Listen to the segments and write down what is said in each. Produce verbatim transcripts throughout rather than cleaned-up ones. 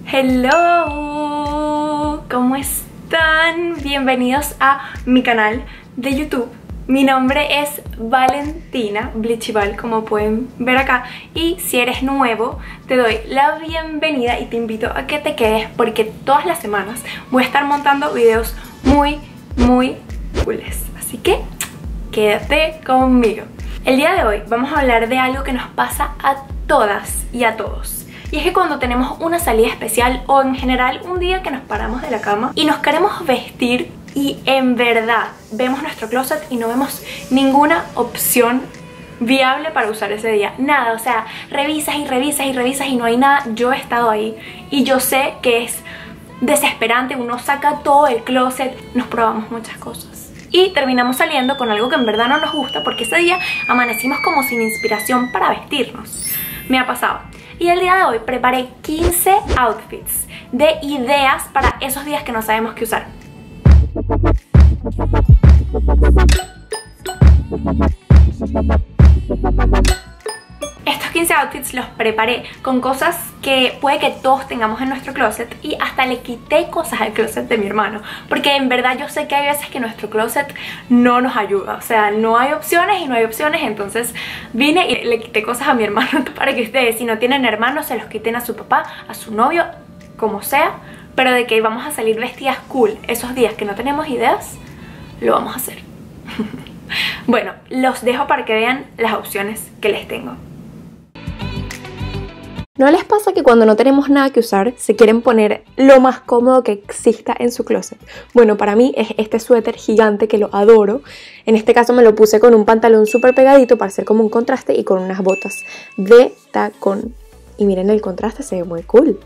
Hello, ¿cómo están? Bienvenidos a mi canal de YouTube. Mi nombre es Valentina Blichival, como pueden ver acá. Y si eres nuevo, te doy la bienvenida y te invito a que te quedes, porque todas las semanas voy a estar montando videos muy, muy cooles. Así que quédate conmigo. El día de hoy vamos a hablar de algo que nos pasa a todas y a todos. Y es que cuando tenemos una salida especial o en general un día que nos paramos de la cama y nos queremos vestir y en verdad vemos nuestro closet y no vemos ninguna opción viable para usar ese día. Nada, o sea, revisas y revisas y revisas y no hay nada. Yo he estado ahí y yo sé que es desesperante. Uno saca todo el closet, nos probamos muchas cosas y terminamos saliendo con algo que en verdad no nos gusta porque ese día amanecimos como sin inspiración para vestirnos. Me ha pasado. Y el día de hoy preparé quince outfits de ideas para esos días que no sabemos qué usar. Estos quince outfits los preparé con cosas que puede que todos tengamos en nuestro closet, y hasta le quité cosas al closet de mi hermano, porque en verdad yo sé que hay veces que nuestro closet no nos ayuda, o sea, no hay opciones y no hay opciones. Entonces vine y le quité cosas a mi hermano para que ustedes, si no tienen hermanos, se los quiten a su papá, a su novio, como sea, pero de que vamos a salir vestidas cool esos días que no tenemos ideas, lo vamos a hacer. Bueno, los dejo para que vean las opciones que les tengo. ¿No les pasa que cuando no tenemos nada que usar se quieren poner lo más cómodo que exista en su closet? Bueno, para mí es este suéter gigante que lo adoro. En este caso me lo puse con un pantalón súper pegadito para hacer como un contraste y con unas botas de tacón. Y miren el contraste, se ve muy cool.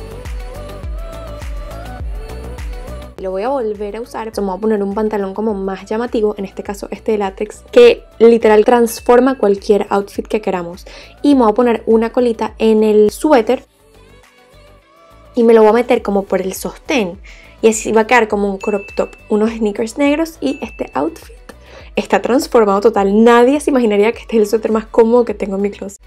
Lo voy a volver a usar. Me voy a poner un pantalón como más llamativo, en este caso este de látex, que literal transforma cualquier outfit que queramos. Y me voy a poner una colita en el suéter y me lo voy a meter como por el sostén, y así va a quedar como un crop top, unos sneakers negros, y este outfit está transformado total. Nadie se imaginaría que este es el suéter más cómodo que tengo en mi closet.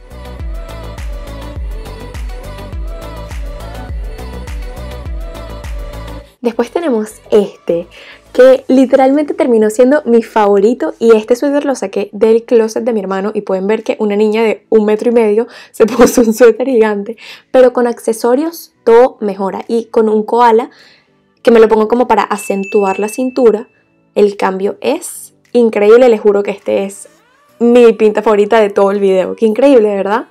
Después tenemos este, que literalmente terminó siendo mi favorito, y este suéter lo saqué del closet de mi hermano, y pueden ver que una niña de un metro y medio se puso un suéter gigante, pero con accesorios todo mejora, y con un koala que me lo pongo como para acentuar la cintura, el cambio es increíble. Les juro que este es mi pinta favorita de todo el video. Qué increíble, ¿verdad?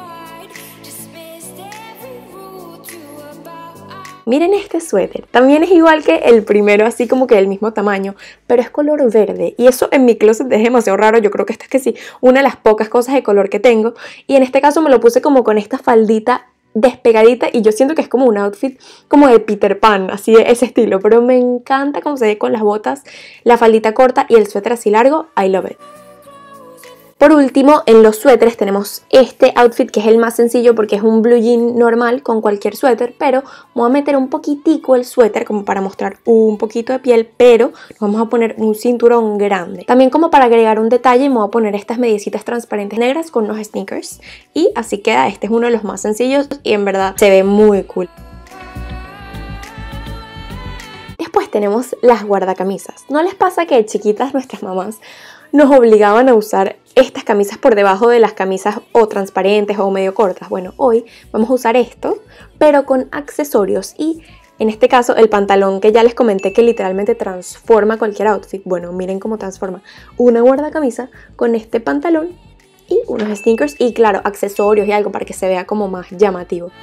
Miren este suéter, también es igual que el primero, así como que del mismo tamaño, pero es color verde, y eso en mi closet es demasiado raro. Yo creo que esta es que sí, una de las pocas cosas de color que tengo, y en este caso me lo puse como con esta faldita despegadita, y yo siento que es como un outfit como de Peter Pan, así de ese estilo, pero me encanta cómo se ve con las botas, la faldita corta y el suéter así largo. I love it. Por último, en los suéteres tenemos este outfit que es el más sencillo porque es un blue jean normal con cualquier suéter, pero voy a meter un poquitico el suéter como para mostrar un poquito de piel, pero nos vamos a poner un cinturón grande. También como para agregar un detalle me voy a poner estas mediecitas transparentes negras con unos sneakers, y así queda. Este es uno de los más sencillos y en verdad se ve muy cool. Después tenemos las guardacamisas. ¿No les pasa que de chiquitas nuestras mamás nos obligaban a usar estas camisas por debajo de las camisas o transparentes o medio cortas? Bueno, hoy vamos a usar esto, pero con accesorios, y en este caso el pantalón que ya les comenté que literalmente transforma cualquier outfit. Bueno, miren cómo transforma una guardacamisa con este pantalón y unos sneakers y claro, accesorios y algo para que se vea como más llamativo.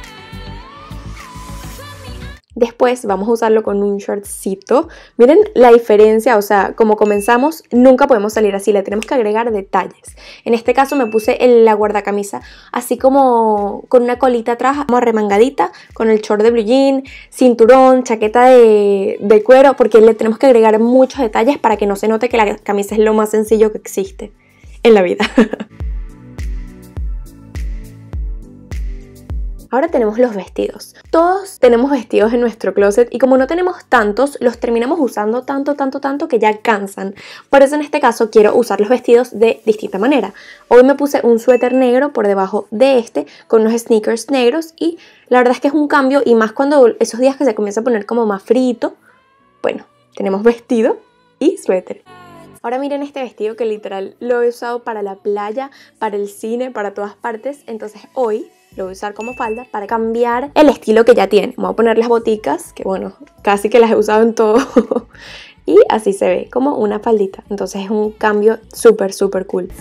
Después vamos a usarlo con un shortcito. Miren la diferencia, o sea, como comenzamos, nunca podemos salir así, le tenemos que agregar detalles. En este caso me puse en la guardacamisa así como con una colita atrás, como arremangadita, con el short de blue jean, cinturón, chaqueta de, de cuero, porque le tenemos que agregar muchos detalles para que no se note que la camisa es lo más sencillo que existe en la vida. Ahora tenemos los vestidos. Todos tenemos vestidos en nuestro closet y como no tenemos tantos, los terminamos usando tanto, tanto, tanto que ya cansan. Por eso en este caso quiero usar los vestidos de distinta manera. Hoy me puse un suéter negro por debajo de este con unos sneakers negros y la verdad es que es un cambio, y más cuando esos días que se comienza a poner como más frito. Bueno, tenemos vestido y suéter. Ahora miren este vestido que literal lo he usado para la playa, para el cine, para todas partes. Entonces hoy lo voy a usar como falda para cambiar el estilo que ya tiene. Me voy a poner las boticas, que bueno, casi que las he usado en todo. Y así se ve, como una faldita. Entonces es un cambio súper, súper cool.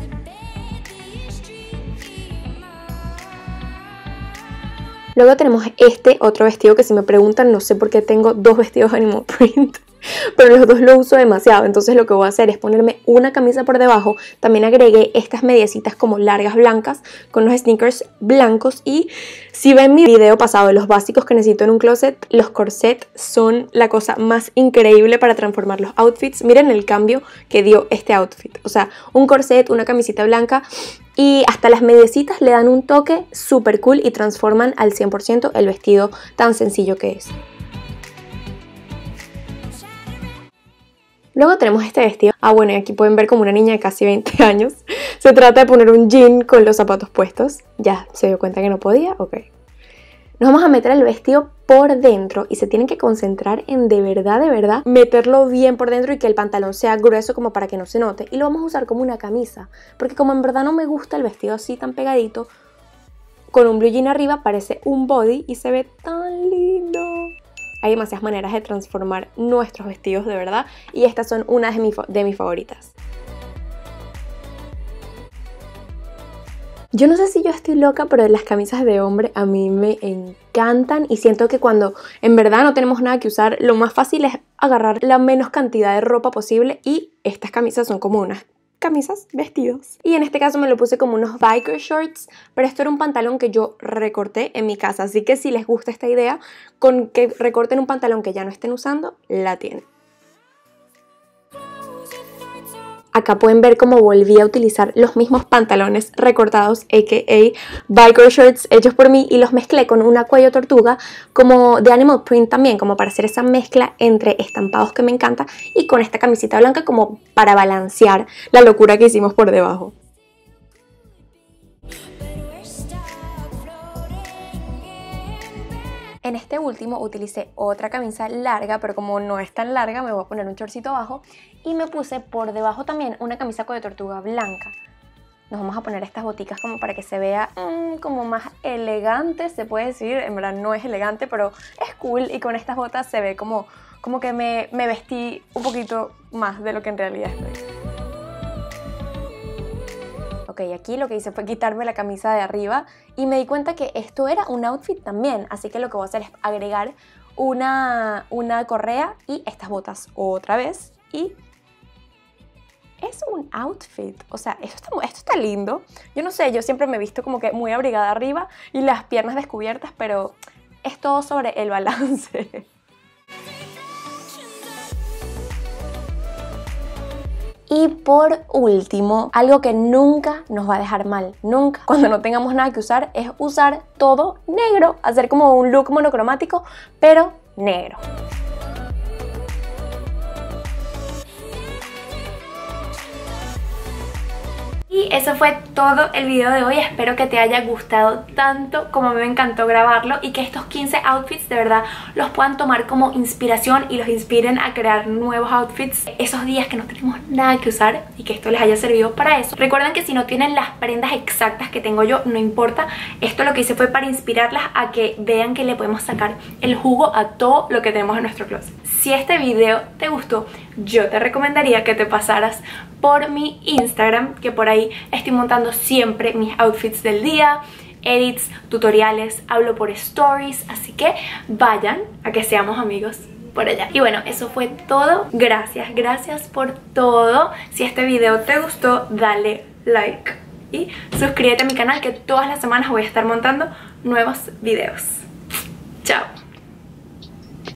Luego tenemos este otro vestido que si me preguntan, no sé por qué tengo dos vestidos animal print. Pero los dos los uso demasiado, entonces lo que voy a hacer es ponerme una camisa por debajo. También agregué estas mediecitas como largas blancas con unos sneakers blancos. Y si ven mi video pasado de los básicos que necesito en un closet, los corsets son la cosa más increíble para transformar los outfits. Miren el cambio que dio este outfit. O sea, un corset, una camisita blanca y hasta las mediecitas le dan un toque súper cool y transforman al cien por ciento el vestido tan sencillo que es. Luego tenemos este vestido. Ah, bueno, y aquí pueden ver como una niña de casi veinte años. Se trata de poner un jean con los zapatos puestos. Ya se dio cuenta que no podía, ok. Nos vamos a meter el vestido por dentro y se tienen que concentrar en de verdad, de verdad, meterlo bien por dentro y que el pantalón sea grueso como para que no se note. Y lo vamos a usar como una camisa, porque como en verdad no me gusta el vestido así tan pegadito, con un blue jean arriba parece un body y se ve tan lindo. Hay demasiadas maneras de transformar nuestros vestidos de verdad y estas son unas de, mi, de mis favoritas. Yo no sé si yo estoy loca, pero las camisas de hombre a mí me encantan y siento que cuando en verdad no tenemos nada que usar, lo más fácil es agarrar la menos cantidad de ropa posible y estas camisas son como unas camisas, vestidos. Y en este caso me lo puse como unos biker shorts, pero esto era un pantalón que yo recorté en mi casa, así que si les gusta esta idea, con que recorten un pantalón que ya no estén usando, la tienen. Acá pueden ver cómo volví a utilizar los mismos pantalones recortados, a k a biker shorts hechos por mí, y los mezclé con una cuello tortuga como de animal print también, como para hacer esa mezcla entre estampados que me encanta y con esta camisita blanca como para balancear la locura que hicimos por debajo. En este último utilicé otra camisa larga, pero como no es tan larga me voy a poner un shortcito abajo y me puse por debajo también una camisa de tortuga blanca. Nos vamos a poner estas boticas como para que se vea mmm, como más elegante, se puede decir. En verdad no es elegante, pero es cool y con estas botas se ve como, como que me, me vestí un poquito más de lo que en realidad estoy. Ok, aquí lo que hice fue quitarme la camisa de arriba y me di cuenta que esto era un outfit también, así que lo que voy a hacer es agregar una, una correa y estas botas otra vez y es un outfit. O sea, esto está, esto está lindo. Yo no sé, yo siempre me he visto como que muy abrigada arriba y las piernas descubiertas, pero es todo sobre el balance. Y por último, algo que nunca nos va a dejar mal, nunca, cuando no tengamos nada que usar, es usar todo negro, hacer como un look monocromático, pero negro. Y eso fue todo el video de hoy. Espero que te haya gustado tanto como a mí me encantó grabarlo y que estos quince outfits de verdad los puedan tomar como inspiración y los inspiren a crear nuevos outfits esos días que no tenemos nada que usar y que esto les haya servido para eso. Recuerden que si no tienen las prendas exactas que tengo yo, no importa. Esto lo que hice fue para inspirarlas a que vean que le podemos sacar el jugo a todo lo que tenemos en nuestro closet. Si este video te gustó, yo te recomendaría que te pasaras por mi Instagram, que por ahí estoy montando siempre mis outfits del día, edits, tutoriales, hablo por stories, así que vayan a que seamos amigos por allá. Y bueno, eso fue todo. Gracias, gracias por todo. Si este video te gustó, dale like y suscríbete a mi canal, que todas las semanas voy a estar montando nuevos videos. Chao.